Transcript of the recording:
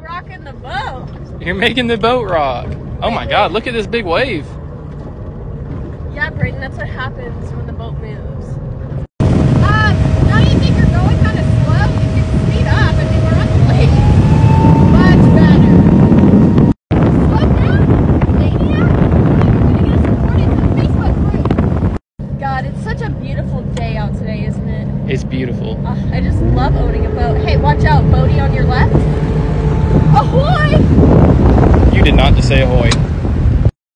rocking the boat. You're making the boat rock. Oh my God, look at this big wave. Yeah, Brayden, that's what happens when the boat moves. Now you think you're going kind of slow? You can speed up. I mean, we're on the lake. Much better. Slow down. Maniac. You're going to get supported to the Facebook group. God, it's such a beautiful day out today, isn't it? It's beautiful. I just love owning a boat. Hey, watch out, Bodie on your left. Ahoy! You did not just say ahoy.